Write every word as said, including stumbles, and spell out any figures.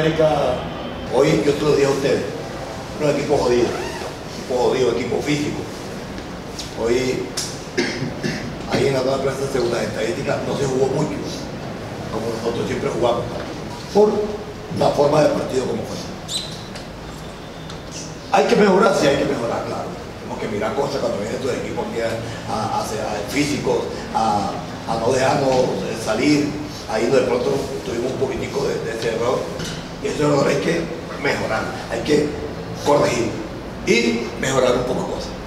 América, hoy yo te lo dije a ustedes, un equipo jodido, equipo jodido, equipo físico. Hoy, ahí en la zona de prensa, según las estadísticas, no se jugó mucho, como nosotros siempre jugamos, por la forma de partido como fue. Hay que mejorar, sí hay que mejorar, claro. Tenemos que mirar cosas cuando vienen estos equipos aquí a, a, a, a físicos, a, a no dejarnos salir. Ahí de pronto tuvimos un poquitico de, de ese error. Y ese error hay que mejorar, hay que corregir y mejorar un poco cosas.